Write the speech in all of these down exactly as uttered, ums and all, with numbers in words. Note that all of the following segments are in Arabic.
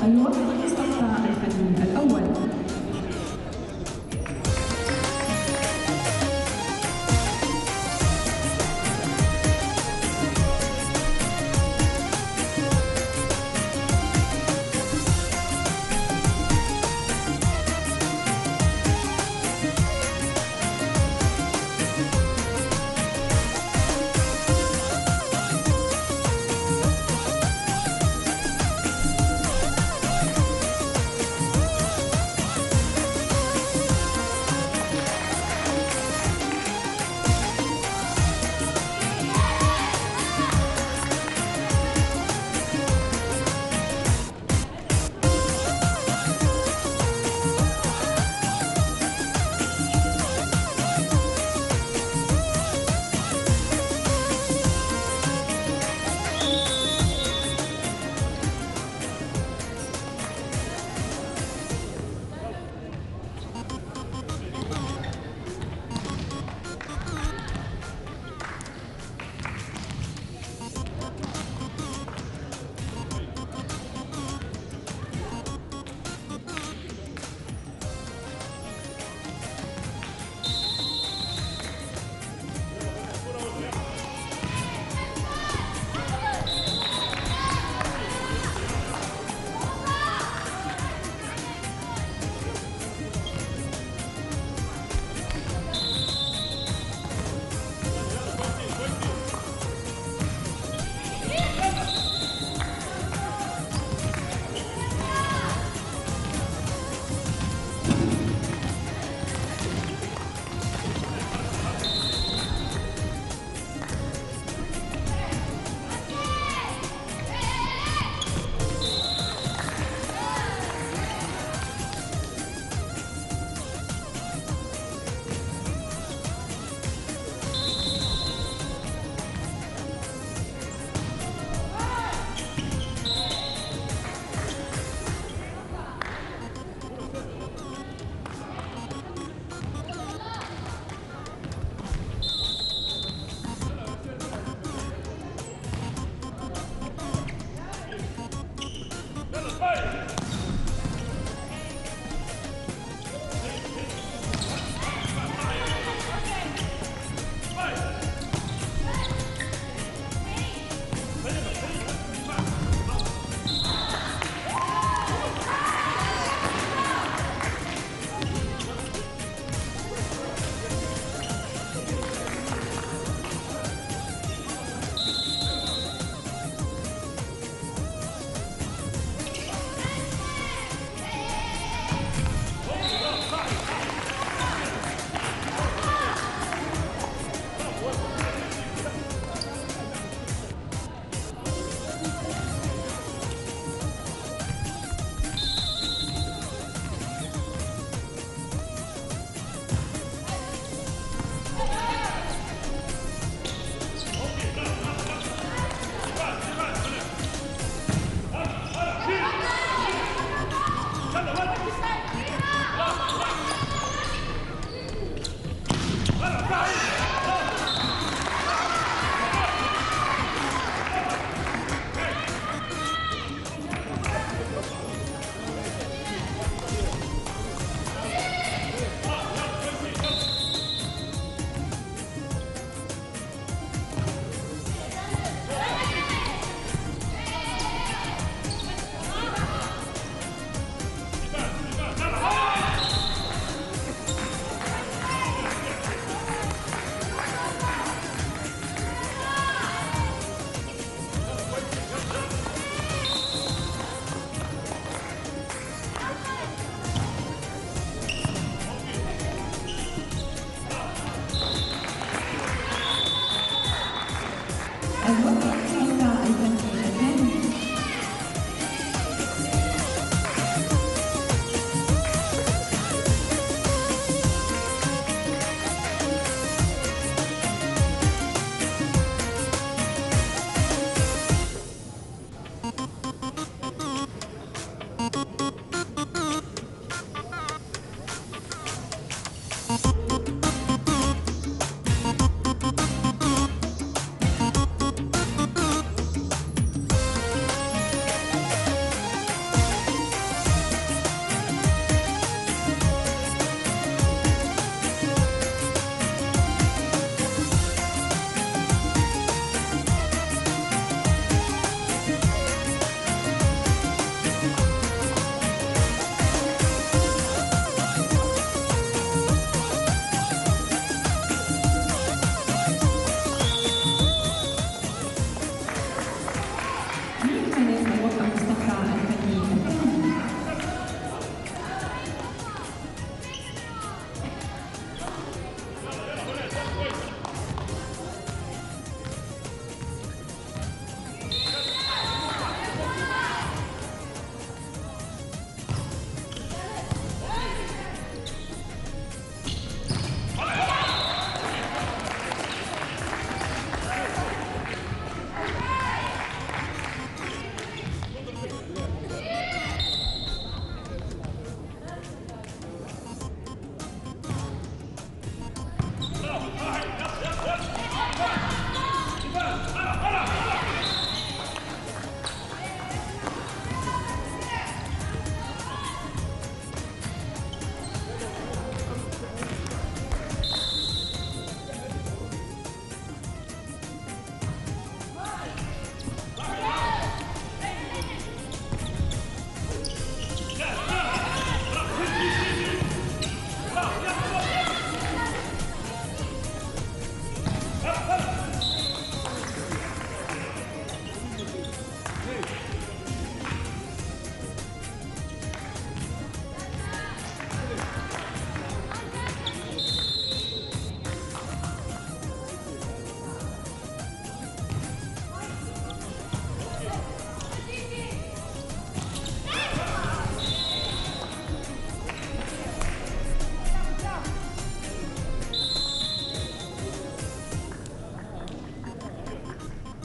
الوقت استقطع الفني الأول.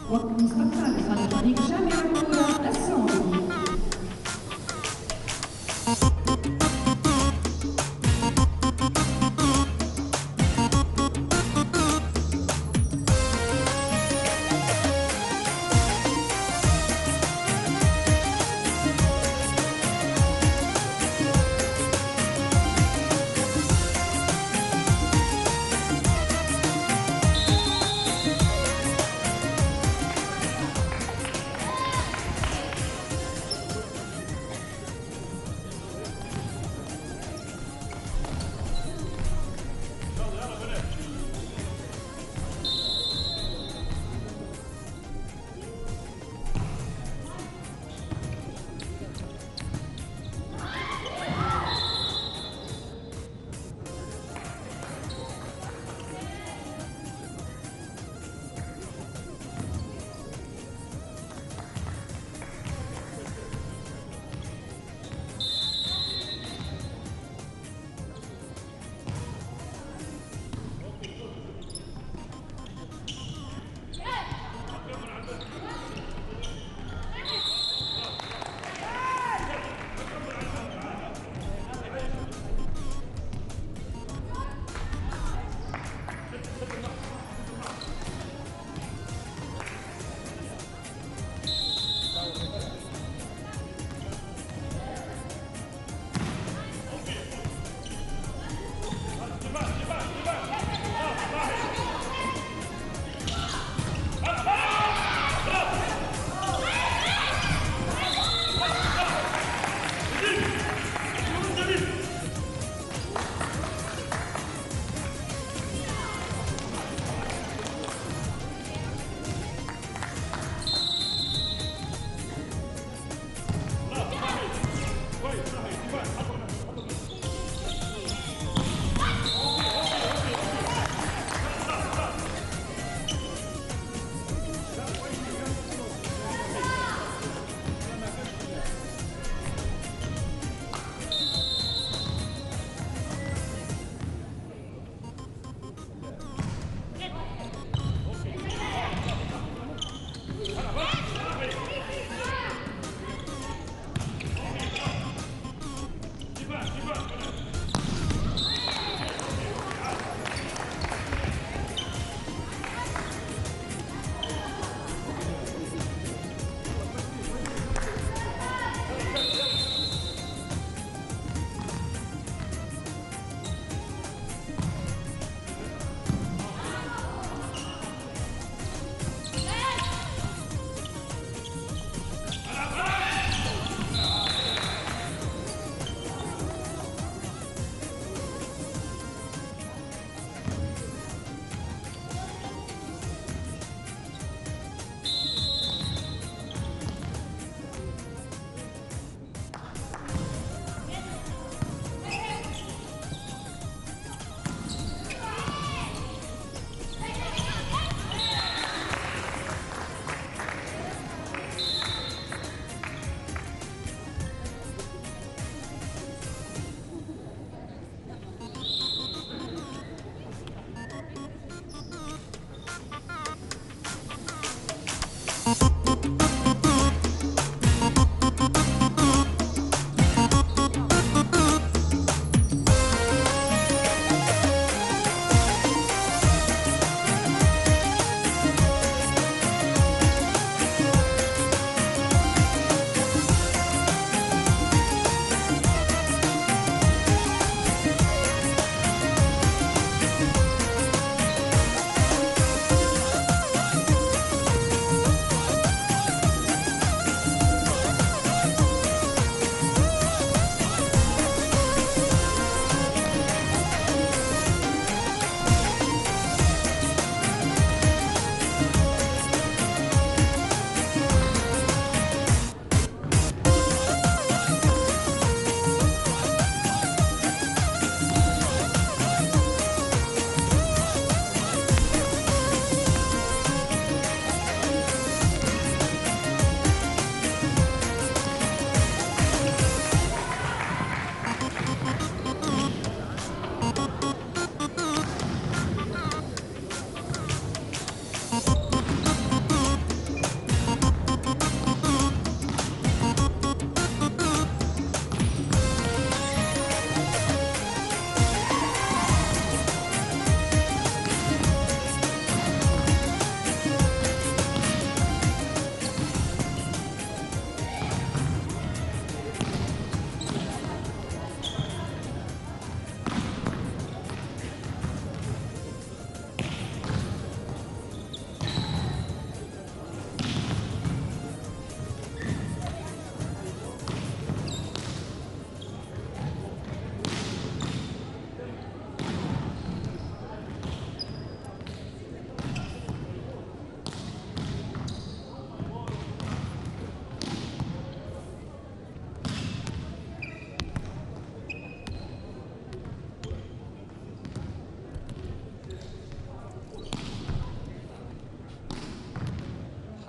وقت مستقطع لصالح فريق جامعة الكرة السعودي.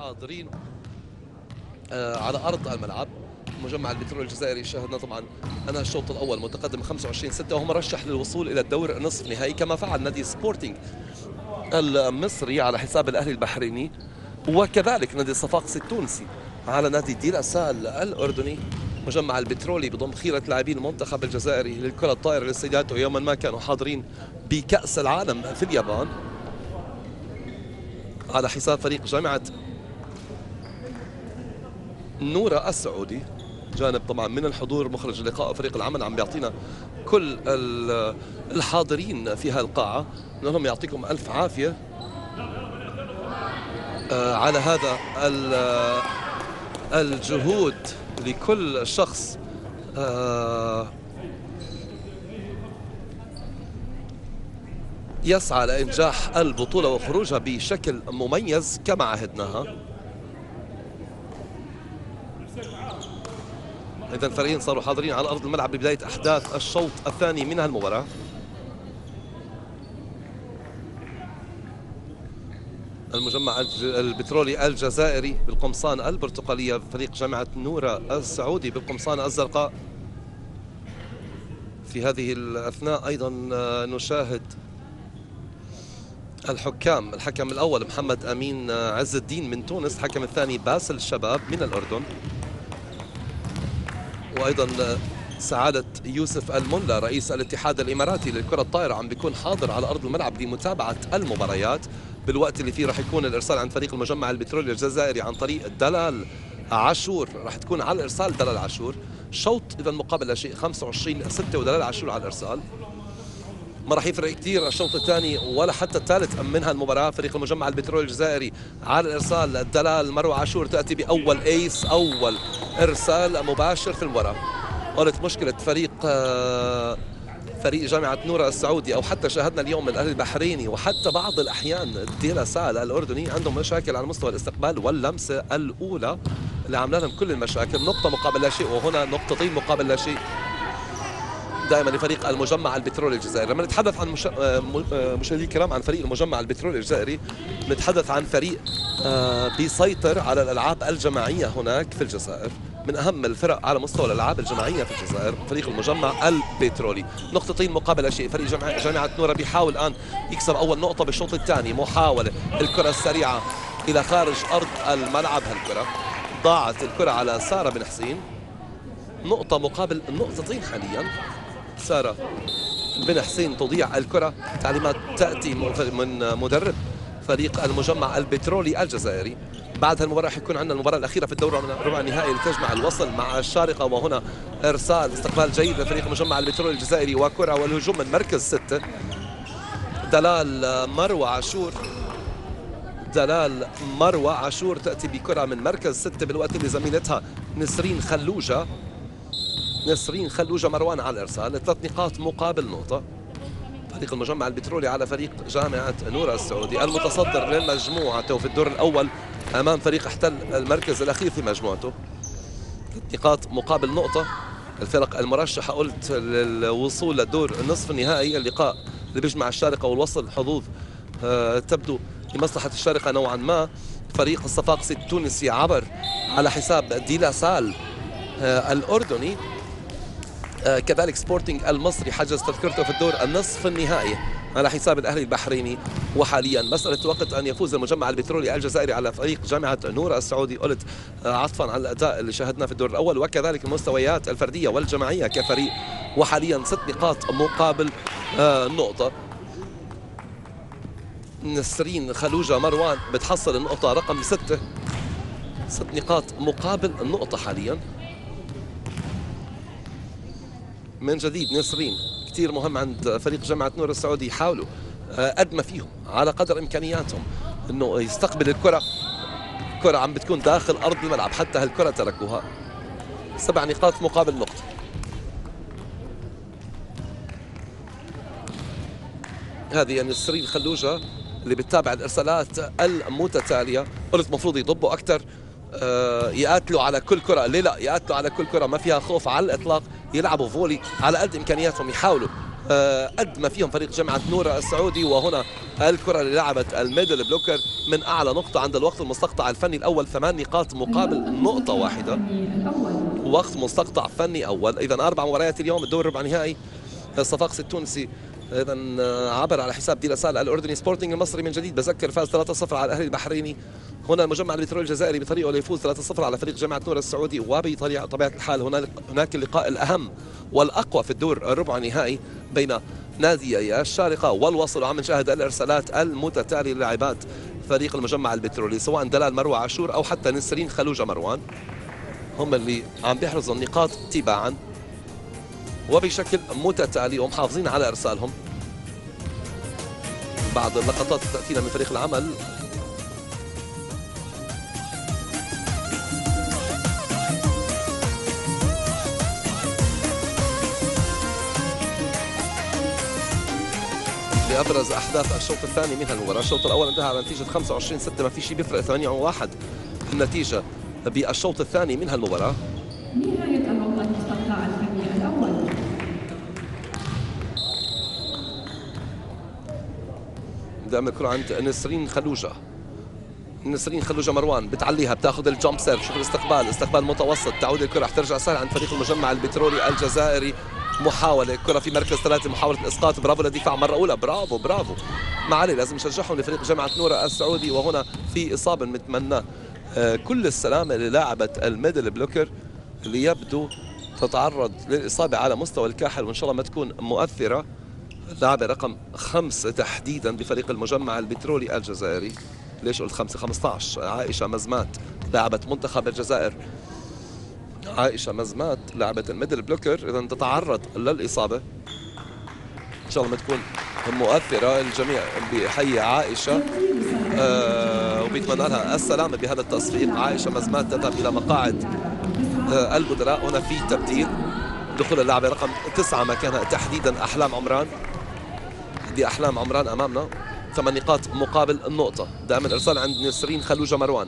حاضرين على أرض الملعب. مجمع البترول الجزائري شاهدنا طبعا أنهى الشوط الأول متقدم خمسة وعشرين ستة وهو مرشح للوصول إلى الدور نصف نهائي، كما فعل نادي سبورتينغ المصري على حساب الأهلي البحريني، وكذلك نادي الصفاقسي التونسي على نادي دي لا سال الأردني. مجمع البترولي بضم خيرة لاعبين المنتخب الجزائري للكرة الطائرة للسيدات، ويوما ما كانوا حاضرين بكأس العالم في اليابان على حساب فريق جامعة نورا السعودي. جانب طبعا من الحضور مخرج اللقاء فريق العمل عم بيعطينا كل الحاضرين في هالقاعة، نقول لهم يعطيكم ألف عافية على هذا الجهود لكل شخص يسعى لإنجاح البطولة وخروجها بشكل مميز كما عهدناها. إذا الفريقين صاروا حاضرين على أرض الملعب لبداية أحداث الشوط الثاني من هالمباراة. المجمع البترولي الجزائري بالقمصان البرتقالية، فريق جامعة نورا السعودي بالقمصان الزرقاء. في هذه الأثناء أيضا نشاهد الحكام، الحكم الأول محمد أمين عز الدين من تونس، الحكم الثاني باسل الشباب من الأردن، وأيضا سعادة يوسف الملا رئيس الاتحاد الإماراتي للكرة الطائرة عم بيكون حاضر على أرض الملعب لمتابعة المباريات بالوقت اللي فيه راح يكون الإرسال عن فريق المجمع البترولي الجزائري عن طريق دلال عاشور، راح تكون على الإرسال دلال عاشور. شوط إذا مقابل لا شيء خمسة وعشرين ستة ودلال عاشور على الإرسال. ما راح يفرق كثير الشوط الثاني ولا حتى الثالث من هالمباراة. فريق المجمع البترولي الجزائري على الإرسال دلال مروة عاشور تأتي بأول ايس، أول إرسال مباشر في المباراة. قلت مشكلة فريق فريق جامعة نورا السعودي أو حتى شاهدنا اليوم الأهلي البحريني وحتى بعض الأحيان دي لا سال الأردني عندهم مشاكل على مستوى الاستقبال واللمسة الأولى اللي عامله لهم كل المشاكل. نقطة مقابل لا شيء، وهنا نقطتين مقابل لا شيء دائما لفريق المجمع البترولي الجزائري. لما نتحدث عن مش... مشاهدي الكرام عن فريق المجمع البترولي الجزائري، نتحدث عن فريق بيسيطر على الألعاب الجماعية هناك في الجزائر، من أهم الفرق على مستوى الألعاب الجماعية في الجزائر فريق المجمع البترولي. نقطتين مقابل شيء، فريق جامعة نورا بيحاول الآن يكسب أول نقطة بالشوط الثاني. محاولة الكرة السريعة إلى خارج أرض الملعب، هالكرة ضاعت الكرة على سارة بن حسين. نقطة مقابل نقطتين حاليا. سارة بن حسين تضيع الكرة، تعليمات تأتي من مدرب فريق المجمع البترولي الجزائري. بعد هالمباراة حيكون عندنا المباراة الأخيرة في الدورة ربع النهائي لتجمع الوصل مع الشارقة، وهنا إرسال استقبال جيد لفريق المجمع البترولي الجزائري وكرة والهجوم من مركز ستة. دلال مروة عاشور دلال مروة عاشور تأتي بكرة من مركز ستة بالوقت اللي زميلتها نسرين خلوجة نسرين خلوجة مروان على الإرسال. ثلاث نقاط مقابل نقطة. فريق المجمع البترولي على فريق جامعة نورا السعودي المتصدر لمجموعته في الدور الأول أمام فريق احتل المركز الأخير في مجموعته. ثلاث نقاط مقابل نقطة. الفرق المرشحة قلت للوصول للدور النصف النهائي. اللقاء اللي بيجمع الشارقة والوصل حظوظ أه تبدو لمصلحة الشارقة نوعا ما. فريق الصفاقسي التونسي عبر على حساب دي لا سال أه الأردني. آه كذلك سبورتينغ المصري حجز تذكرته في الدور النصف النهائي على حساب الأهلي البحريني. وحاليا مسألة وقت أن يفوز المجمع البترولي الجزائري على فريق جامعة نورا السعودي، قلت آه عطفا على الأداء اللي شاهدناه في الدور الأول، وكذلك المستويات الفردية والجماعية كفريق. وحاليا ست نقاط مقابل آه نقطة. نسرين خلوجة مروان بتحصل النقطة رقم ستة. ست نقاط مقابل النقطة حاليا. من جديد نسرين كثير مهم عند فريق جامعة نورا السعودي، يحاولوا قد ما فيهم على قدر إمكانياتهم أنه يستقبل الكرة. الكرة عم بتكون داخل أرض الملعب، حتى هالكرة تركوها. سبع نقاط مقابل نقطة. هذه نسرين خلوجة اللي بتتابع الإرسالات المتتالية. قلت مفروض يضبوا أكثر، يقاتلوا على كل كرة. ليه لا؟ يقاتلوا على كل كرة، ما فيها خوف على الإطلاق. يلعبوا فولي على قد إمكانياتهم، يحاولوا قد ما فيهم فريق جامعة نورا السعودي. وهنا الكرة اللي لعبت الميدل بلوكر من أعلى نقطة عند الوقت المستقطع الفني الأول، ثمان نقاط مقابل نقطة واحدة. وقت مستقطع فني أول. إذا أربع مباريات اليوم، الدور ربع نهائي الصفاقسي التونسي إذا عبر على حساب دي لاسال الأردني. سبورتينج المصري من جديد بذكر فاز ثلاثة صفر على الأهلي البحريني. هنا المجمع البترولي الجزائري بطريقه ليفوز ثلاثة صفر على فريق جامعة نور السعودي. وبطبيعة الحال هناك هناك اللقاء الأهم والأقوى في الدور الربع النهائي بين نادي الشارقة والوصل. وعم نشاهد الإرسالات المتتالية للاعبات فريق المجمع البترولي، سواء دلال مروة عاشور أو حتى نسرين خلوجة مروان، هم اللي عم بيحرزوا النقاط تباعا وبشكل متتالي ومحافظين على إرسالهم. بعض اللقطات تأتينا من فريق العمل. لأبرز أحداث الشوط الثاني من المباراة. الشوط الأول انتهى على نتيجة خمسة وعشرين ستة، ما في شيء بيفرق، ثمانية واحد النتيجة بالشوط الثاني من المباراة. نهاية الوقت المستقطع الفني الأول. دائما الكرة عند نسرين خلوجة. نسرين خلوجة مروان بتعليها، بتاخذ الجامب سيرف. شوف الاستقبال، استقبال متوسط، تعود الكرة رح ترجع سهل عند فريق المجمع البترولي الجزائري. محاولة كرة في مركز ثلاثة، محاولة الإسقاط. برافو للدفاع مرة أولى، برافو برافو. ما عليه، لازم نشجعهم لفريق جامعة نور السعودي. وهنا في إصابة بنتمنى كل السلامة للاعبة الميدل بلوكر اللي يبدو تتعرض للإصابة على مستوى الكاحل، وإن شاء الله ما تكون مؤثرة. لاعبة رقم خمسة تحديدا بفريق المجمع البترولي الجزائري. ليش قلت خمسة؟ خمسة عشر عائشة مزمات لاعبة منتخب الجزائر. عائشة مزمات لاعبة الميدل بلوكر إذا تتعرض للإصابة، إن شاء الله ما تكون مؤثرة. الجميع بيحيي عائشة آه وبيتمنى لها السلامة بهذا التصفيق. عائشة مزمات تذهب إلى مقاعد آه البدلاء. هنا في تبديل، دخول اللاعبة رقم تسعة مكانها تحديدا أحلام عمران. دي أحلام عمران أمامنا، ثمان نقاط مقابل النقطة. دائما إرسال عند نسرين خلوجة مروان.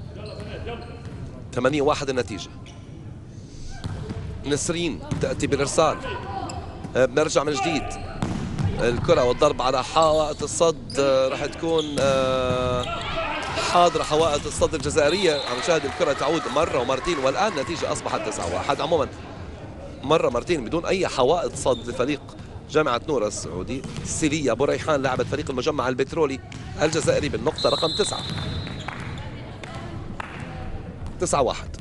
ثمانية واحد النتيجة. نسرين تأتي بالإرسال، بنرجع من جديد. الكرة والضرب على حائط الصد راح تكون حاضرة حوائط الصد الجزائرية. عم نشاهد الكرة تعود مرة ومرتين، والآن النتيجة أصبحت تسعة واحد. عموما مرة مرتين بدون أي حوائط صد لفريق جامعة نور السعودي. سيليا أبو ريحان لاعبة فريق المجمع البترولي الجزائري بالنقطة رقم تسعة. تسعة واحد.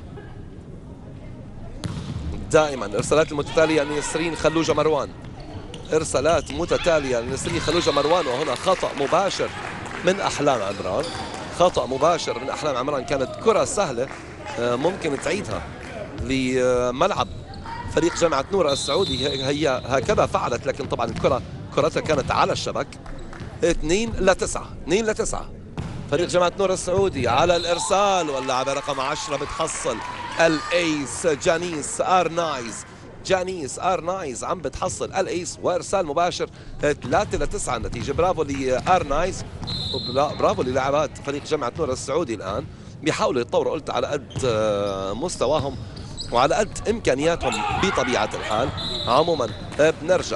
دائما ارسالات المتتاليه لنسرين خلوجه مروان. ارسالات متتاليه لنسرين خلوجه مروان. وهنا خطا مباشر من احلام عمران. خطا مباشر من احلام عمران. كانت كره سهله ممكن تعيدها لملعب فريق جامعه نور السعودي، هي هكذا فعلت، لكن طبعا الكره كرتها كانت على الشبك. اثنين لتسعة، اثنين لتسعة. فريق جامعة نور السعودي على الإرسال، واللاعبة رقم عشرة بتحصل الأيس جانيس أرنايز. جانيس أرنايز عم بتحصل الأيس وإرسال مباشر. ثلاثة لتسعة النتيجة. برافو لأرنايز، برافو للاعبات فريق جامعة نور السعودي. الآن بيحاولوا يتطوروا، قلت على قد مستواهم وعلى قد إمكانياتهم بطبيعة الحال. عموما بنرجع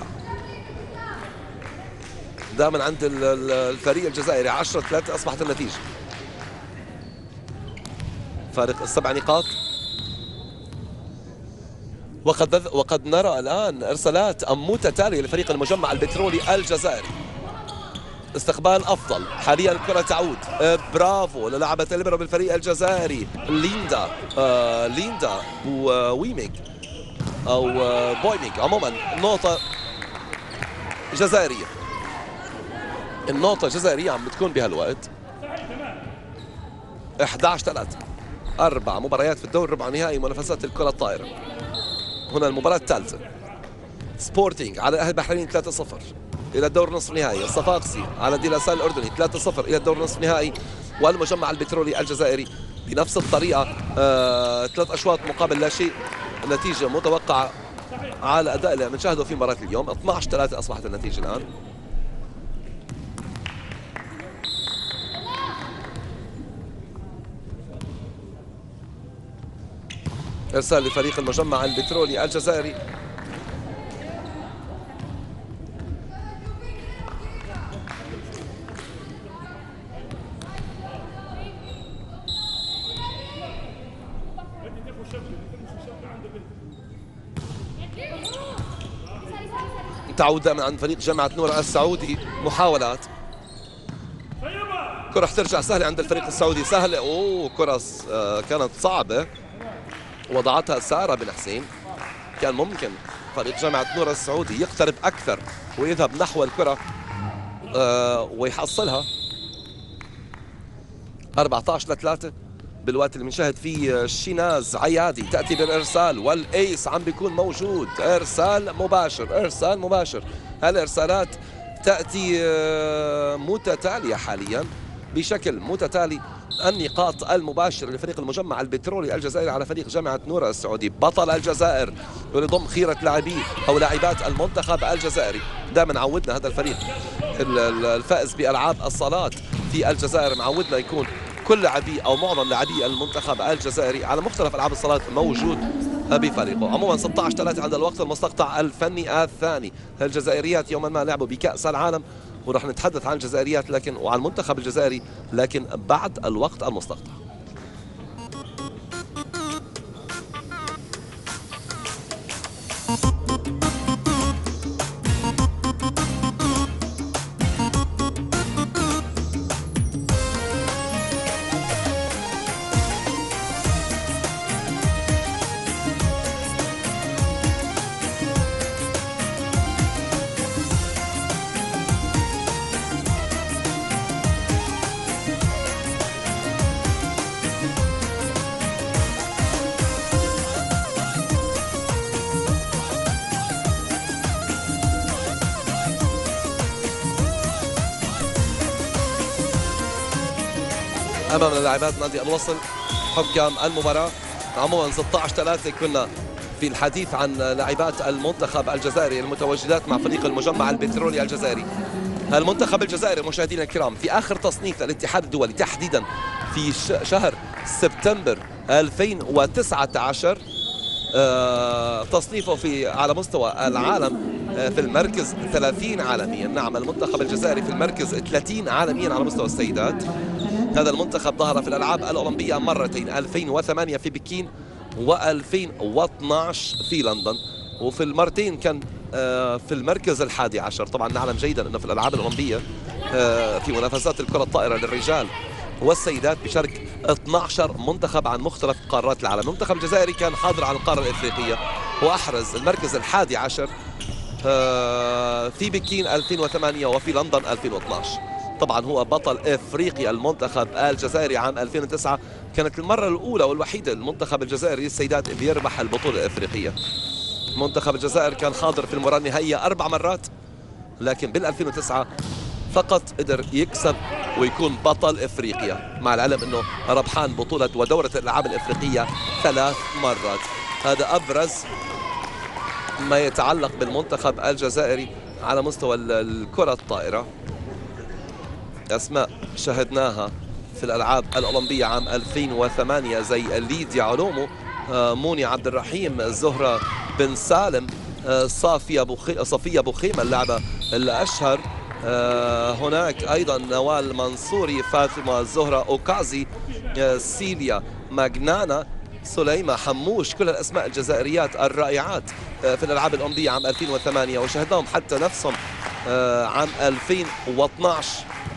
دائما عند الفريق الجزائري. عشرة ثلاثة أصبحت النتيجة، فارق السبع نقاط. وقد وقد نرى الآن إرسالات متتالية لفريق المجمع البترولي الجزائري. استقبال أفضل حاليا، الكرة تعود. برافو للاعبة الليبرو بالفريق الجزائري ليندا آه ليندا وويميك أو بويميك. عموما نقطة جزائرية، النقطة جزائرية عم بتكون بهالوقت. أحد عشر ثلاثة. أربع مباريات في الدور ربع نهائي منافسات الكرة الطائرة. هنا المباراة الثالثة. سبورتينج على الأهلي البحريني ثلاثة صفر إلى الدور نصف النهائي. الصفاقسي على دي لاسال الأردني ثلاثة صفر إلى الدور نصف النهائي. والمجمع البترولي الجزائري بنفس الطريقة آه، ثلاث أشواط مقابل لا شيء. النتيجة متوقعة على الأداء اللي عم نشاهده في مباراة اليوم. اثني عشر ثلاثة أصبحت النتيجة الآن. إرسال لفريق المجمع البترولي الجزائري. تعود دائما عن فريق جامعة نور السعودي محاولات. كرة رح ترجع سهلة عند الفريق السعودي، سهلة. اوه كرة كانت صعبة وضعتها سارة بن حسين. كان ممكن فريق جامعة نور السعودي يقترب أكثر ويذهب نحو الكرة ويحصلها. أربعة عشر لثلاثة بالوقت اللي بنشاهد فيه شيناز عيادي تأتي بالإرسال، والإيس عم بيكون موجود. إرسال مباشر، إرسال مباشر. هالإرسالات تأتي متتالية حاليا بشكل متتالي. النقاط المباشرة لفريق المجمع البترولي الجزائري على فريق جامعة نور السعودي بطل الجزائر، ولضم خيرة لاعبيه أو لاعبات المنتخب الجزائري. دائما عودنا هذا الفريق الفائز بألعاب الصالات في الجزائر، معودنا يكون كل لاعبي او معظم لاعبي المنتخب الجزائري على مختلف العاب الصالات موجود بفريقه. عموما ستة عشر ثلاثة عند الوقت المستقطع الفني الثاني. الجزائريات يوما ما لعبوا بكأس العالم، ورح نتحدث عن الجزائريات لكن وعن المنتخب الجزائري لكن بعد الوقت المستقطع. امام لاعبات نادي الوصل حكام المباراه. عموما ستة عشر ثلاثة كنا في الحديث عن لاعبات المنتخب الجزائري المتواجدات مع فريق المجمع البترولي الجزائري. المنتخب الجزائري مشاهدينا الكرام في اخر تصنيف الاتحاد الدولي تحديدا في شهر سبتمبر ألفين وتسعة عشر، تصنيفه في على مستوى العالم في المركز ثلاثين عالميا. نعم المنتخب الجزائري في المركز ثلاثين عالميا على مستوى السيدات. هذا المنتخب ظهر في الألعاب الأولمبية مرتين، ألفين وثمانية في بكين وألفين واثنعش في لندن، وفي المرتين كان في المركز الحادي عشر. طبعا نعلم جيدا أنه في الألعاب الأولمبية في منافسات الكرة الطائرة للرجال والسيدات بشارك اثني عشر منتخب عن مختلف قارات العالم. المنتخب الجزائري كان حاضر على القارة الإفريقية وأحرز المركز الحادي عشر في بكين ألفين وثمانية وفي لندن ألفين واثنعش. طبعا هو بطل افريقيا المنتخب الجزائري عام ألفين وتسعة. كانت المرة الأولى والوحيدة المنتخب الجزائري السيدات بيربح البطولة الافريقية. منتخب الجزائر كان حاضر في المباراة النهائية أربع مرات، لكن بال ألفين وتسعة فقط قدر يكسب ويكون بطل افريقيا، مع العلم انه ربحان بطولة ودورة الألعاب الافريقية ثلاث مرات. هذا أبرز ما يتعلق بالمنتخب الجزائري على مستوى الكرة الطائرة. أسماء شاهدناها في الألعاب الأولمبية عام ألفين وثمانية زي ليديا علومو، موني عبد الرحيم، زهرة بن سالم، صافية بوخي... صفية بوخيمة اللاعبة الأشهر. هناك أيضا نوال منصوري، فاطمة زهرة أوكازي، سيليا ماجنانا، سليمة حموش. كل الأسماء الجزائريات الرائعات في الألعاب الأولمبية عام ألفين وثمانية، وشاهدناهم حتى نفسهم عام ألفين واثنعش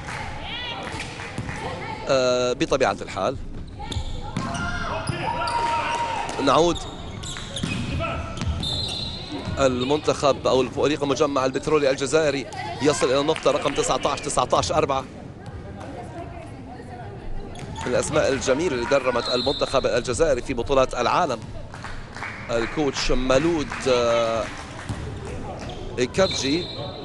بطبيعة الحال. نعود المنتخب أو الفريق المجمع البترولي الجزائري يصل إلى النقطة رقم تسعة عشر تسعة عشر أربعة. من الأسماء الجميلة اللي درمت المنتخب الجزائري في بطولات العالم الكوتش مولود إيكابجي،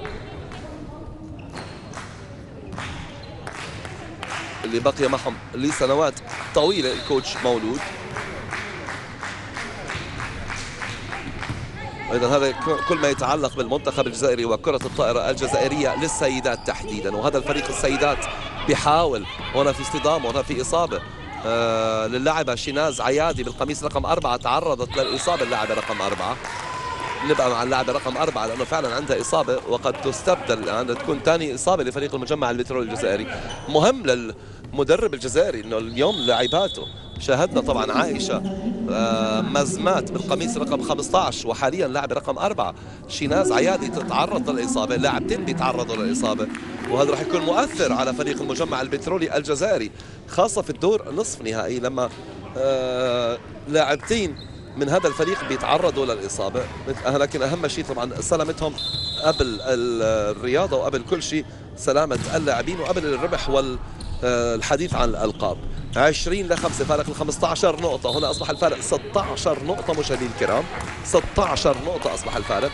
اللي بقي معهم لسنوات طويلة الكوتش مولود. إذا هذا كل ما يتعلق بالمنتخب الجزائري وكرة الطائرة الجزائرية للسيدات تحديدا. وهذا الفريق السيدات بيحاول، هنا في اصطدام وهنا في إصابة آه للاعبة شيناز عيادي بالقميص رقم أربعة، تعرضت للإصابة اللاعبة رقم أربعة. نبقى مع اللاعبة رقم أربعة لأنه فعلا عندها إصابة وقد تستبدل الآن، تكون ثاني إصابة لفريق المجمع البترولي الجزائري. مهم لل المدرب الجزائري انه اليوم لاعباته شاهدنا طبعا عائشه آه مزمات بالقميص رقم خمسة عشر، وحاليا لاعب رقم أربعة شيناز عيادي تتعرض للاصابه، لاعبتين بيتعرضوا للاصابه، وهذا راح يكون مؤثر على فريق المجمع البترولي الجزائري، خاصه في الدور نصف نهائي لما آه لاعبتين من هذا الفريق بيتعرضوا للاصابه. لكن اهم شيء طبعا سلامتهم قبل الرياضه وقبل كل شيء سلامه اللاعبين وقبل الربح والحديث عن الالقاب. عشرين لخمسة فارق ال خمسة عشر نقطه، هنا اصبح الفارق ستة عشر نقطه مشاهدينا الكرام، ستة عشر نقطه اصبح الفارق.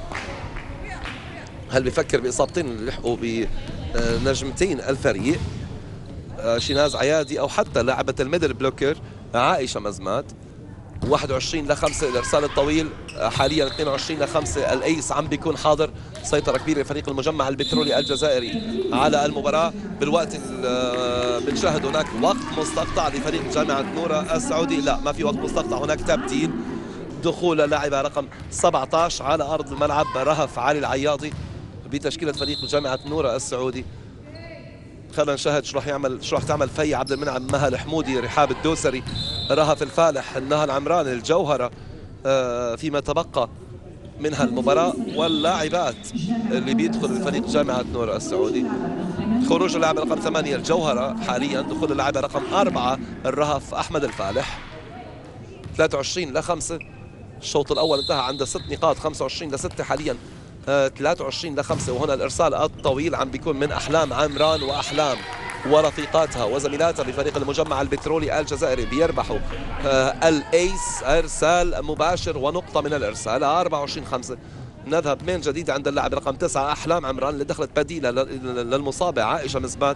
هل بفكر باصابتين اللي لحقوا بنجمتين الفريق شيناز عيادي او حتى لاعبه الميدل بلوكر عائشه مزمات. واحد وعشرين لخمسة الارسال الطويل، حاليا اثنين وعشرين لخمسة الايس عم بيكون حاضر، سيطره كبيره لفريق المجمع البترولي الجزائري على المباراه. بالوقت اللي بنشاهد هناك وقت مستقطع لفريق جامعه نورا السعودي، لا ما في وقت مستقطع، هناك تبديل، دخول لاعبه رقم سبعة عشر على ارض الملعب رهف علي العياضي بتشكيله فريق جامعه نورا السعودي. خلينا نشاهد شو راح يعمل، شو راح تعمل في عبد المنعم، مها الحمودي، رحاب الدوسري، رهف الفالح، النهى العمران، الجوهره فيما تبقى منها المباراه، واللاعبات اللي بيدخل بفريق جامعه نور السعودي. خروج اللاعب رقم ثمانية الجوهره حاليا، دخول اللاعب رقم أربعة الرهف احمد الفالح. ثلاثة وعشرين لخمسة الشوط الاول انتهى عند ست نقاط، خمسة وعشرين لستة حاليا ثلاثة وعشرين لخمسة. وهنا الارسال الطويل عم بيكون من احلام عمران واحلام ورفيقاتها وزميلاتها بفريق المجمع البترولي الجزائري، بيربحوا الايس ارسال مباشر ونقطه من الارسال. أربعة وعشرين خمسة نذهب من جديد عند اللاعب رقم تسعة احلام عمران اللي دخلت بديله للمصابه عائشه مزبات،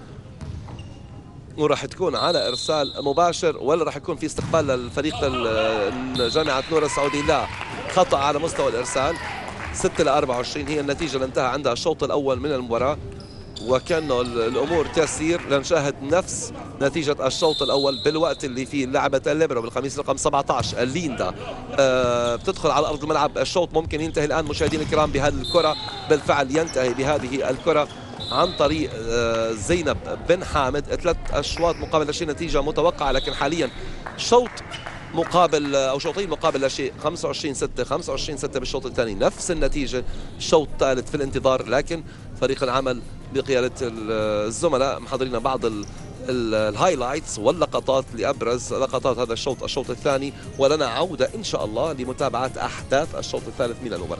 وراح تكون على ارسال مباشر، ولا راح يكون في استقبال للفريق جامعه نور السعودي؟ لا، خطا على مستوى الارسال. ستة ل أربعة وعشرين هي النتيجه اللي انتهى عندها الشوط الاول من المباراه، وكان الامور تسير لنشاهد نفس نتيجه الشوط الاول بالوقت اللي فيه لاعبه الليبرو بالقميص رقم سبعة عشر الليندا آه بتدخل على ارض الملعب. الشوط ممكن ينتهي الان مشاهدينا الكرام بهذه الكره، بالفعل ينتهي بهذه الكره عن طريق آه زينب بن حامد. ثلاث اشواط مقابل لا شيء، نتيجه متوقعه، لكن حاليا شوط مقابل او شوطين مقابل لا شيء، خمسة وعشرين ستة خمسة وعشرين ستة بالشوط الثاني، نفس النتيجه. الشوط الثالث في الانتظار، لكن فريق العمل بقياده الزملاء محضرين بعض الهايلايتس واللقطات لابرز لقطات هذا الشوط الشوط الثاني، ولنا عوده ان شاء الله لمتابعه احداث الشوط الثالث من المباراه.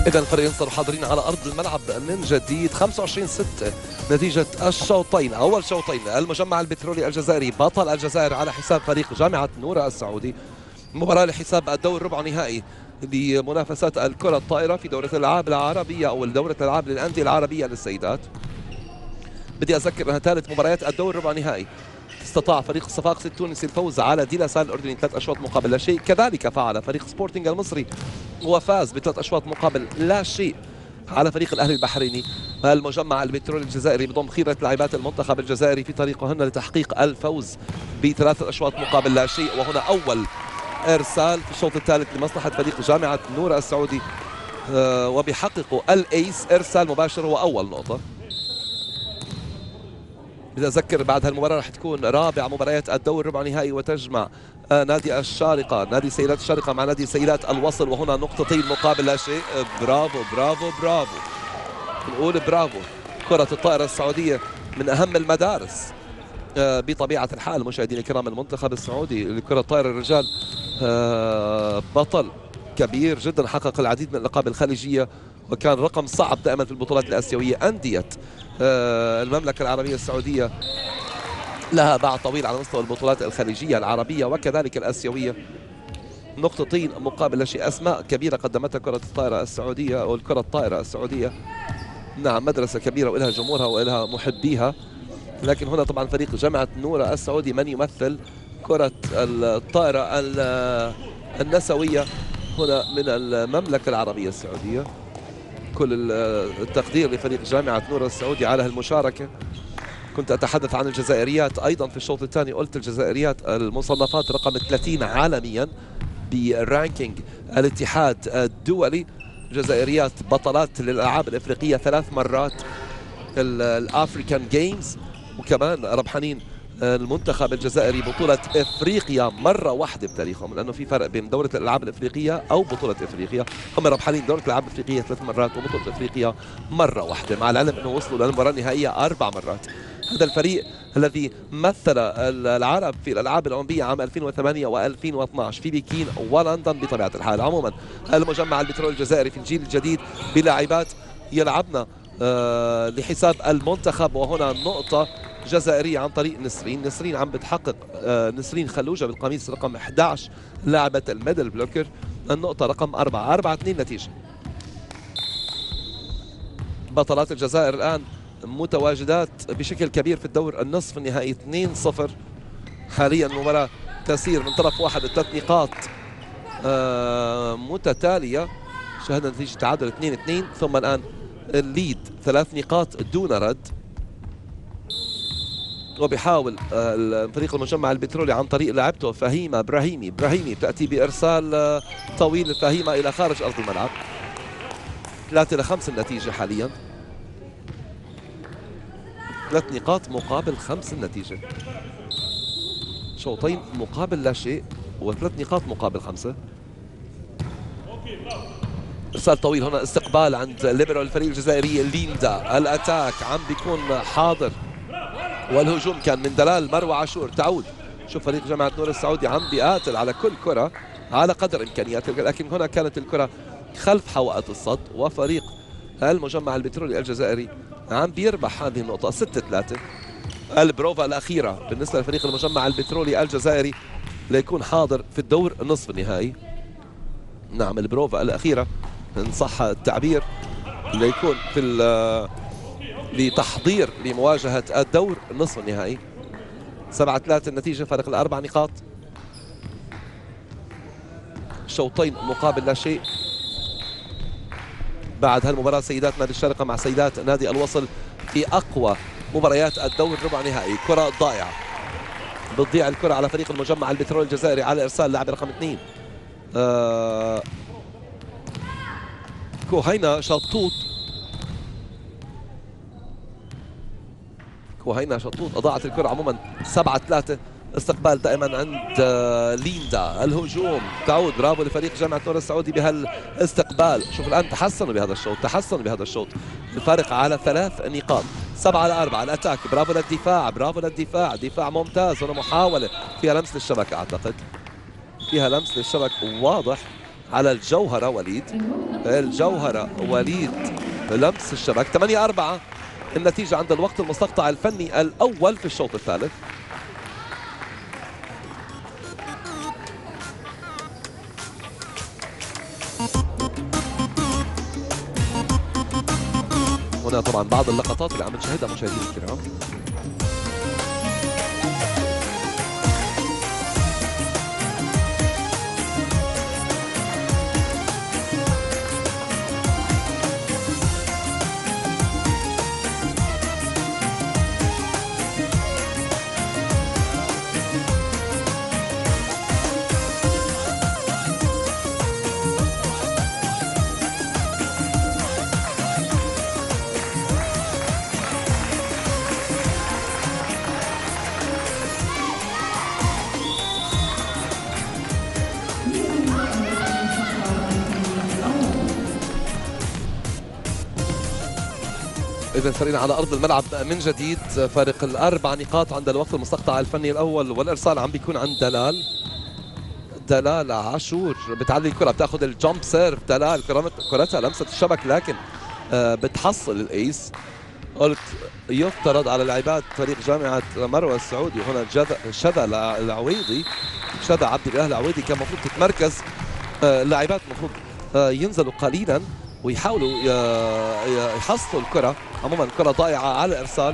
إذا الفريقين صاروا حاضرين على أرض الملعب من جديد. خمسة وعشرين ستة نتيجة الشوطين. أول شوطين المجمع البترولي الجزائري بطل الجزائر على حساب فريق جامعة نورا السعودي. مباراة لحساب الدور ربع نهائي لمنافسات الكرة الطائرة في دورة الألعاب العربية أو دورة الألعاب للأندية العربية للسيدات. بدي أذكر أنها ثالث مباريات الدور ربع نهائي. استطاع فريق الصفاقسي التونسي الفوز على ديلاسان الأردني ثلاث أشواط مقابل لا شيء، كذلك فعل فريق سبورتينغ المصري وفاز بثلاث أشواط مقابل لا شيء على فريق الأهلي البحريني. المجمع البترولي الجزائري بضم خيرة لاعبات المنتخب الجزائري في طريقهن لتحقيق الفوز بثلاثة أشواط مقابل لا شيء، وهنا أول إرسال في الشوط الثالث لمصلحة فريق جامعة نورا السعودي، أه وبيحققوا الأيس إرسال مباشر وأول نقطة. بدي أذكر بعد هالمباراة رح تكون رابع مباريات الدور ربع نهائي، وتجمع نادي الشارقة نادي سيدات الشارقة مع نادي سيدات الوصل، وهنا نقطتين مقابل لا شيء. برافو برافو برافو، نقول برافو. كرة الطائرة السعودية من أهم المدارس بطبيعة الحال مشاهدينا الكرام. المنتخب السعودي لكرة الطائرة الرجال بطل كبير جدا، حقق العديد من الألقاب الخليجية، وكان رقم صعب دائما في البطولات الآسيوية. أندية المملكة العربية السعودية لها باع طويل على مستوى البطولات الخليجية العربية وكذلك الآسيوية. نقطتين مقابل لا شيء. أسماء كبيرة قدمتها كرة الطائرة السعودية أو الكرة الطائرة السعودية. نعم، مدرسة كبيرة وإلها جمهورها وإلها محبيها، لكن هنا طبعا فريق جامعة نورا السعودي من يمثل كرة الطائرة النسوية هنا من المملكة العربية السعودية. كل التقدير لفريق جامعة نورا السعودي على هالمشاركة. كنت أتحدث عن الجزائريات أيضا في الشوط الثاني، قلت الجزائريات المصنفات رقم ثلاثين عالميا برانكينج الاتحاد الدولي. جزائريات بطلات للألعاب الإفريقية ثلاث مرات، الأفريكان جيمز، وكمان ربحانين المنتخب الجزائري بطولة إفريقيا مرة واحدة بتاريخهم، لأنه في فرق بين دورة الألعاب الإفريقية أو بطولة إفريقيا. هم ربحانين دورة الألعاب الإفريقية ثلاث مرات وبطولة إفريقيا مرة واحدة، مع العلم أنه وصلوا للمباراة النهائية أربع مرات. هذا الفريق الذي مثل العرب في الألعاب الأولمبية عام ألفين وثمانية وألفين واثنعش في بكين ولندن بطبيعة الحال. عموما المجمع البترولي الجزائري في الجيل الجديد بلاعبات يلعبنا آه لحساب المنتخب، وهنا نقطة جزائرية عن طريق نسرين. نسرين عم بتحقق آه نسرين خلوجة بالقميص رقم أحد عشر لاعبة الميدل بلوكر. النقطة رقم أربعة. أربعة اثنين نتيجة. بطلات الجزائر الآن متواجدات بشكل كبير في الدور النصف النهائي اثنين صفر. حاليا المباراة تسير من طرف واحد بثلاث نقاط آه متتالية. شاهدنا نتيجة تعادل اثنين اثنين، ثم الآن الليد ثلاث نقاط دون رد. وبيحاول الفريق المجمع البترولي عن طريق لاعبته فهيمة براهيمي. براهيمي تأتي بإرسال طويل فهيمة إلى خارج أرض الملعب. ثلاثة لخمس النتيجة حاليا. ثلاث نقاط مقابل خمس النتيجة. شوطين مقابل لا شيء وثلاث نقاط مقابل خمسة. إرسال طويل هنا، استقبال عند ليبرو الفريق الجزائري ليندا. الأتاك عم بيكون حاضر، والهجوم كان من دلال مروة عاشور. تعود، شوف فريق جامعة نور السعودي عم بيقاتل على كل كرة على قدر إمكانياته، لكن هنا كانت الكرة خلف حوائط الصد، وفريق المجمع البترولي الجزائري عم بيربح هذه النقطة ستة ثلاثة. البروفا الأخيرة بالنسبة لفريق المجمع البترولي الجزائري ليكون حاضر في الدور النصف النهائي. نعم، البروفا الأخيرة إن صح التعبير ليكون في لتحضير لمواجهة الدور النصف النهائي. سبعة ثلاثة النتيجة، فارق الأربع نقاط. شوطين مقابل لا شيء. بعد هالمباراة سيدات نادي الشارقة مع سيدات نادي الوصل في أقوى مباريات الدور ربع نهائي. كرة ضائعة، بتضيع الكرة على فريق المجمع البترول الجزائري على إرسال لاعب رقم اثنين آه كوهينا شطوط. كوهينا شطوط أضاعت الكرة. عموما سبعة ثلاثة. استقبال دائما عند ليندا. الهجوم تعود، برافو لفريق جامعة نور السعودي بهالاستقبال. شوف الآن تحسنوا بهذا الشوط، تحسنوا بهذا الشوط. الفارق على ثلاث نقاط. سبعة على أربعة. الأتاك، برافو للدفاع، برافو للدفاع. دفاع ممتاز. هنا محاولة فيها لمس للشبكة، أعتقد فيها لمس للشبك واضح على الجوهرة وليد. الجوهرة وليد لمس الشبك. ثمانية أربعة النتيجة عند الوقت المستقطع الفني الأول في الشوط الثالث. هنا طبعا بعض اللقطات اللي عم نشاهدها مشاهدينا الكرام. إذا سرينا على أرض الملعب من جديد. فارق الأربع نقاط عند الوقت المستقطع الفني الأول، والإرسال عم بيكون عند دلال. دلال عاشور بتعلي الكرة، بتاخذ الجامب سيرف. دلال كرتها لمست الشبك لكن بتحصل الأيس. قلت يفترض على لاعبات فريق جامعة مروة السعودي هنا شذا العويضي، شذا عبد الإله العويضي كان المفروض تتمركز. اللاعبات المفروض ينزلوا قليلا ويحاولوا يحصلوا الكرة. عموما الكرة ضائعة على الإرسال.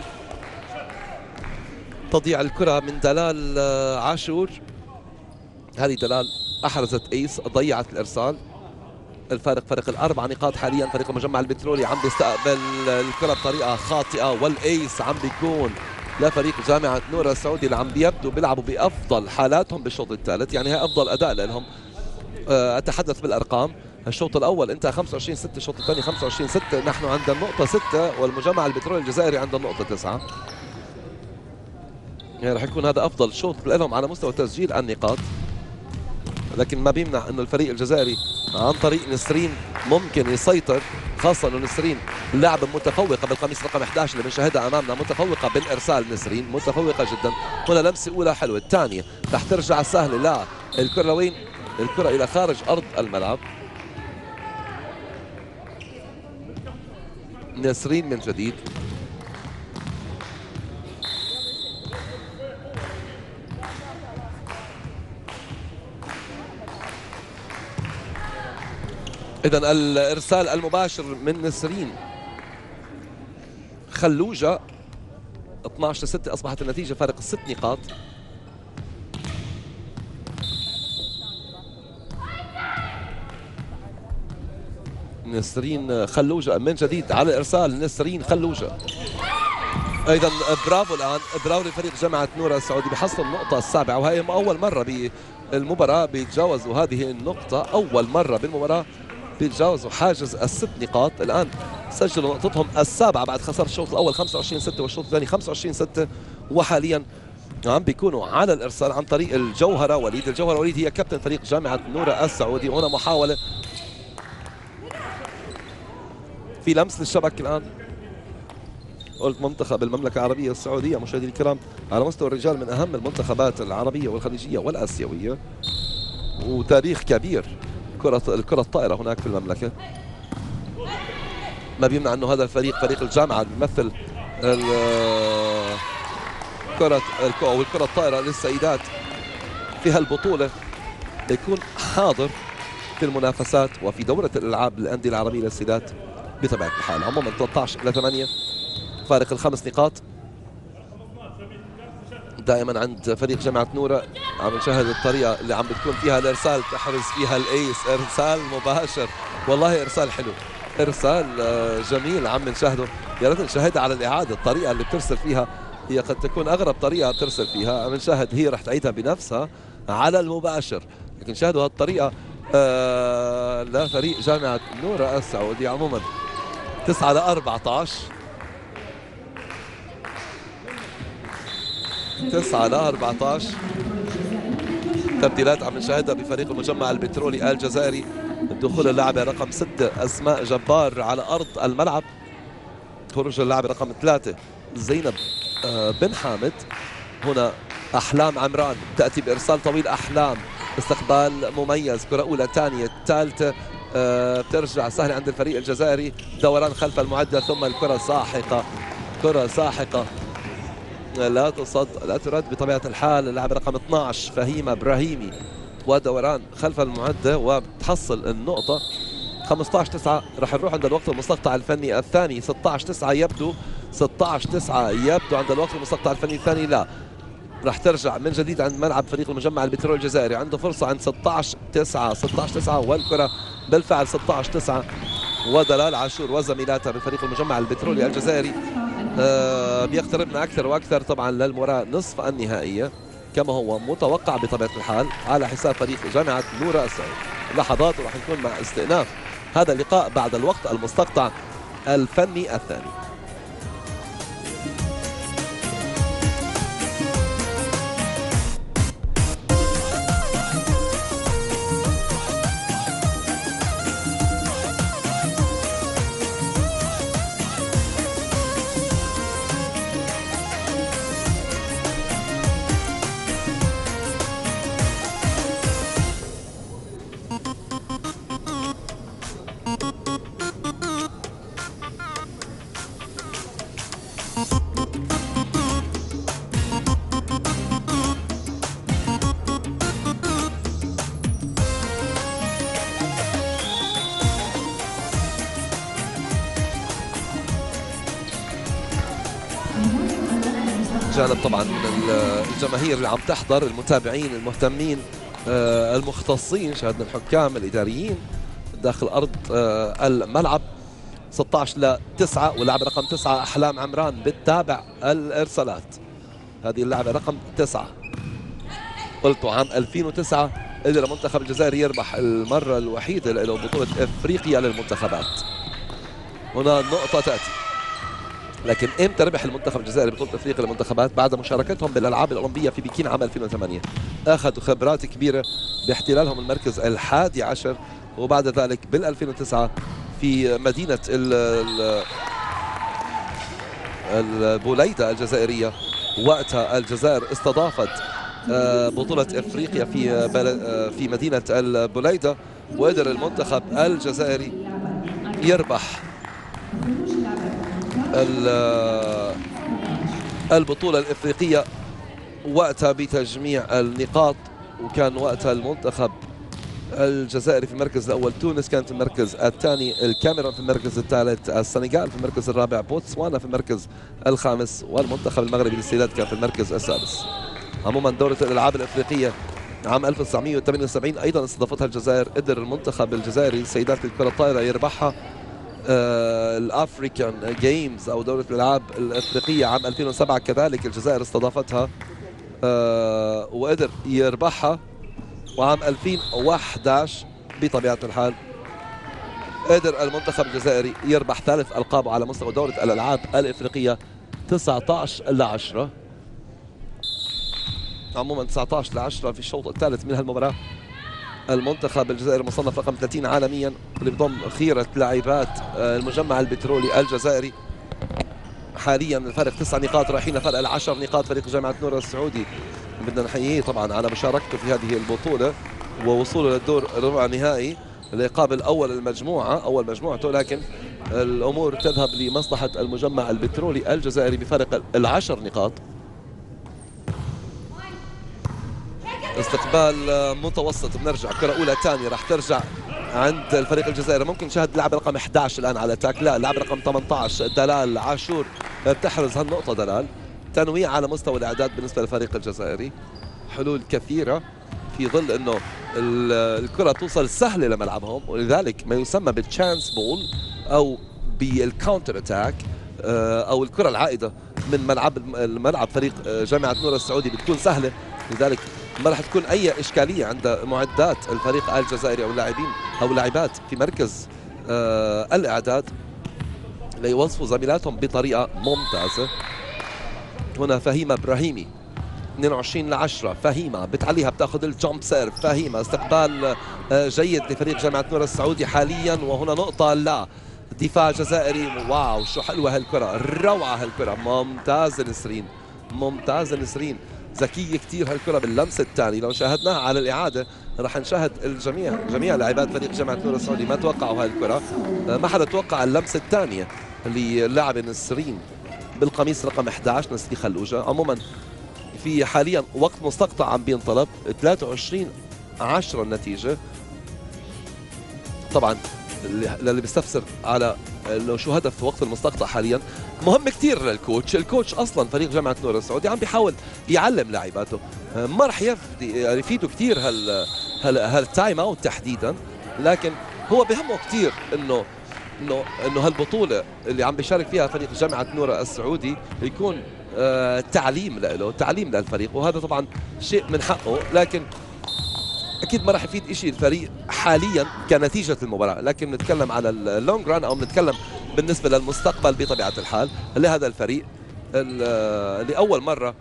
تضيع الكرة من دلال عاشور. هذه دلال أحرزت إيس، ضيعت الإرسال. الفارق فرق الأربع نقاط حاليا. فريق المجمع البترولي عم بيستقبل الكرة بطريقة خاطئة، والإيس عم بيكون لفريق جامعة نور السعودي اللي عم بيبدو بيلعبوا بأفضل حالاتهم بالشوط الثالث. يعني هي أفضل أداء لهم. أتحدث بالأرقام. الشوط الأول انتهى خمسة وعشرين ستة، الشوط الثاني خمسة وعشرين ستة. نحن عند النقطة ستة والمجمع البترولي الجزائري عند النقطة تسعة. يعني رح يكون هذا أفضل شوط لهم على مستوى تسجيل النقاط، لكن ما بيمنع أنه الفريق الجزائري عن طريق نسرين ممكن يسيطر، خاصة أنه نسرين لاعبة متفوقة بالقميص رقم إحدى عشر اللي بنشاهدها أمامنا، متفوقة بالإرسال. نسرين متفوقة جدا. هنا لمسة أولى حلوة، الثانية رح ترجع سهلة. لا، الكرة لوين؟ الكرة إلى خارج أرض الملعب. نسرين من جديد. إذن الإرسال المباشر من نسرين. خلوجة اثني عشر ستة أصبحت النتيجة فارق ست نقاط. نسرين خلوجة من جديد على الإرسال. نسرين خلوجة. أيضا برافو الآن، برافو لفريق جامعة نور السعودي بحصل النقطة السابعة، وهي أول مرة بالمباراة بيتجاوزوا هذه النقطة. أول مرة بالمباراة بيتجاوزوا حاجز الست نقاط. الآن سجلوا نقطتهم السابعة بعد خسارة الشوط الأول خمسة وعشرين ستة والشوط الثاني خمسة وعشرين ستة، وحاليا عم بيكونوا على الإرسال عن طريق الجوهرة وليد. الجوهرة وليد هي كابتن فريق جامعة نور السعودي. هنا محاولة في لمس للشبك. الآن قلت منتخب المملكة العربية السعودية مشاهدينا الكرام على مستوى الرجال من أهم المنتخبات العربية والخليجية والآسيوية، وتاريخ كبير كرة الكرة الطائرة هناك في المملكة. ما بيمنع أنه هذا الفريق فريق الجامعة بيمثل كرة أو الكرة الطائرة للسيدات في هالبطولة، يكون حاضر في المنافسات وفي دورة الألعاب للأندية العربية للسيدات بطبيعة الحال. عموما ثلاثة عشر إلى ثمانية فارق الخمس نقاط دائما عند فريق جامعة نورة. عم نشاهد الطريقة اللي عم بتكون فيها الإرسال، تحرز فيها الأيس. إرسال مباشر، والله إرسال حلو، إرسال جميل عم نشاهده. يا ريت نشاهدها على الإعادة. الطريقة اللي بترسل فيها هي قد تكون أغرب طريقة بترسل فيها. عم نشاهد هي رح تعيدها بنفسها على المباشر، لكن شاهدوا هالطريقة آه لفريق جامعة نورة السعودي. عموما تسعة ل أربعة عشر، تسعة ل أربعة عشر. تبديلات عم نشاهدها بفريق المجمع البترولي الجزائري. دخول اللاعب رقم ستة أسماء جبار على أرض الملعب. خروج اللاعب رقم ثلاثة زينب بن حامد. هنا أحلام عمران تأتي بإرسال طويل. أحلام استقبال مميز، كرة أولى ثانية ثالثة آه بترجع سهلة عند الفريق الجزائري، دوران خلف المعدة ثم الكرة ساحقة، كرة ساحقة لا تصد لا ترد بطبيعة الحال. اللاعب رقم اثنعش فهيمة إبراهيمي ودوران خلف المعدة وبتحصل النقطة. خمسة عشر تسعة راح نروح عند الوقت المستقطع الفني الثاني. ستة عشر تسعة يبدو ستة عشر تسعة يبدو عند الوقت المستقطع الفني الثاني، لا راح ترجع من جديد عند ملعب فريق المجمع البترول الجزائري. عنده فرصة عند ستة عشر تسعة ستة عشر تسعة والكرة بالفعل ستة عشر تسعة ودلال عاشور وزميلاتها من فريق المجمع البترولي الجزائري آه بيقتربنا أكثر وأكثر طبعا للمباراة نصف النهائية كما هو متوقع بطبيعة الحال على حساب فريق جامعة نور السعود. لحظات وراح نكون مع استئناف هذا اللقاء بعد الوقت المستقطع الفني الثاني. جانب طبعا من الجماهير اللي عم تحضر، المتابعين المهتمين المختصين، شاهدنا الحكام الاداريين داخل ارض الملعب. ستة عشر ل تسعة واللاعب رقم تسعة احلام عمران بتتابع الارسالات. هذه اللاعبه رقم تسعة قلت عام ألفين وتسعة قدر المنتخب الجزائري يربح المره الوحيده له بطوله افريقيا للمنتخبات. هنا النقطه تاتي، لكن امتى ربح المنتخب الجزائري بطولة افريقيا للمنتخبات؟ بعد مشاركتهم بالالعاب الاولمبيه في بكين عام ألفين وثمانية. اخذوا خبرات كبيره باحتلالهم المركز الحادي عشر، وبعد ذلك بال ألفين وتسعة في مدينه البوليده الجزائريه. وقتها الجزائر استضافت بطوله افريقيا في في مدينه البوليده، وقدر المنتخب الجزائري يربح البطولة الإفريقية وقتها بتجميع النقاط. وكان وقتها المنتخب الجزائري في المركز الأول، تونس كانت في المركز الثاني، الكاميرون في المركز الثالث، السنغال في المركز الرابع، بوتسوانا في المركز الخامس، والمنتخب المغربي للسيدات كان في المركز السادس. عموما دورة الألعاب الإفريقية عام ألف وتسعمئة وثمانية وسبعين أيضا استضافتها الجزائر، قدر المنتخب الجزائري للسيدات للكرة الطائرة يربحها. آه الافريكان جيمز او دورة الالعاب الافريقية عام ألفين وسبعة كذلك الجزائر استضافتها آه وقدر يربحها. وعام ألفين وأحد عشر بطبيعة الحال قدر المنتخب الجزائري يربح ثالث القابه على مستوى دورة الالعاب الافريقية تسعة عشر لعشرة. عموما تسعة عشر لعشرة في الشوط الثالث من هالمباراة. المنتخب الجزائري مصنف رقم ثلاثين عالميا، اللي بضم خيرة لاعبات المجمع البترولي الجزائري. حاليا الفرق تسع نقاط، رايحين فرق العشر نقاط فريق جامعة نور السعودي. بدنا نحييه طبعا على مشاركته في هذه البطولة ووصوله للدور الربع النهائي ليقابل اول المجموعة اول مجموعته، لكن الامور تذهب لمصلحة المجمع البترولي الجزائري بفارق العشر نقاط. استقبال متوسط، بنرجع كرة أولى ثانية راح ترجع عند الفريق الجزائري. ممكن نشاهد اللاعب رقم أحد عشر الآن على تاك، لا اللاعب رقم ثمانية عشر دلال عاشور بتحرز هالنقطة. دلال تنويع على مستوى الإعداد بالنسبة للفريق الجزائري، حلول كثيرة في ظل أنه الكرة توصل سهلة لملعبهم، ولذلك ما يسمى بالتشانس بول أو بالكاونتر أتاك أو الكرة العائدة من ملعب الملعب فريق جامعة نور السعودي بتكون سهلة. لذلك ما راح تكون اي اشكاليه عند معدات الفريق الجزائري او اللاعبين او لاعبات في مركز آه الاعداد ليوظفوا زميلاتهم بطريقه ممتازه. هنا فهيمه ابراهيمي اثنين وعشرين لعشرة، فهيمه بتعليها بتاخذ الجامب سيرف. فهيمه استقبال آه جيد لفريق جامعه نور السعودي حاليا، وهنا نقطه لا دفاع جزائري. واو شو حلوه هالكره، روعه هالكره، ممتازه نسرين، ممتازه نسرين، ذكية كثير هالكرة باللمس الثاني. لو شاهدناها على الإعادة راح نشاهد الجميع جميع لاعبات فريق جامعة نور السعودي ما توقعوا هاي الكرة. ما حدا توقع اللمسة الثانية للاعب نسرين بالقميص رقم أحد عشر نسرين خلوجة. عموما في حاليا وقت مستقطع عم بينطلب، ثلاثة وعشرين عشرة النتيجة. طبعا للي بيستفسر على لو شو هدف وقت المستقطع حاليا، مهم كثير للكوتش. الكوتش اصلا فريق جامعه نور السعودي عم بيحاول يعلم لاعباته، ما رح يفيده كثير هال هالتايم اوت تحديدا، لكن هو بهمه كثير انه انه انه هالبطوله اللي عم بيشارك فيها فريق جامعه نور السعودي يكون آه تعليم له، تعليم للفريق، وهذا طبعا شيء من حقه. لكن اكيد ما راح يفيد شيء الفريق حاليا كنتيجه المباراه، لكن نتكلم على اللونج ران او نتكلم بالنسبه للمستقبل بطبيعه الحال لهذا الفريق اللي اول مره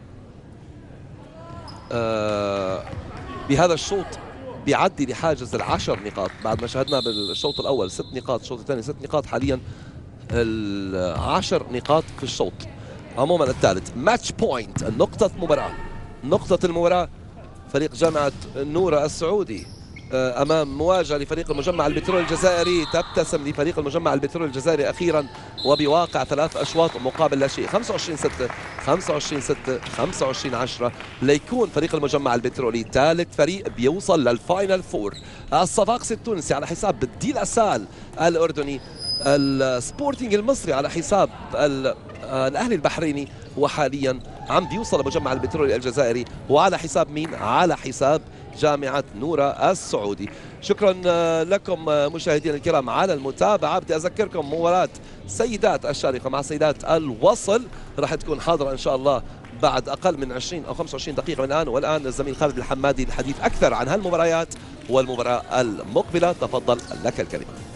بهذا الشوط بيعدي لحاجز العشر نقاط بعد ما شاهدنا بالشوط الاول ست نقاط، الشوط الثاني ست نقاط، حاليا العشر نقاط في الشوط. عموما الثالث ماتش بوينت، نقطه مباراه، نقطه المباراه فريق جامعة نور السعودي أمام مواجهة لفريق المجمع البترول الجزائري. تبتسم لفريق المجمع البترول الجزائري أخيرا وبواقع ثلاث أشواط مقابل لا شيء، خمسة وعشرين ستة خمسة وعشرين ستة خمسة وعشرين عشرة، ليكون فريق المجمع البترولي ثالث فريق بيوصل للفاينل فور. الصفاقسي التونسي على حساب بدي لاسال الأردني، السبورتينج المصري على حساب الأهلي البحريني، وحاليا عم بيوصل مجمع البترولي الجزائري وعلى حساب مين؟ على حساب جامعة نور السعودي. شكرا لكم مشاهدينا الكرام على المتابعة. بدي أذكركم مباراة سيدات الشارقة مع سيدات الوصل راح تكون حاضرة إن شاء الله بعد أقل من عشرين أو خمسة وعشرين دقيقة من الآن. والآن الزميل خالد الحمادي للحديث أكثر عن هالمباريات والمباراة المقبلة. تفضل لك الكلمة.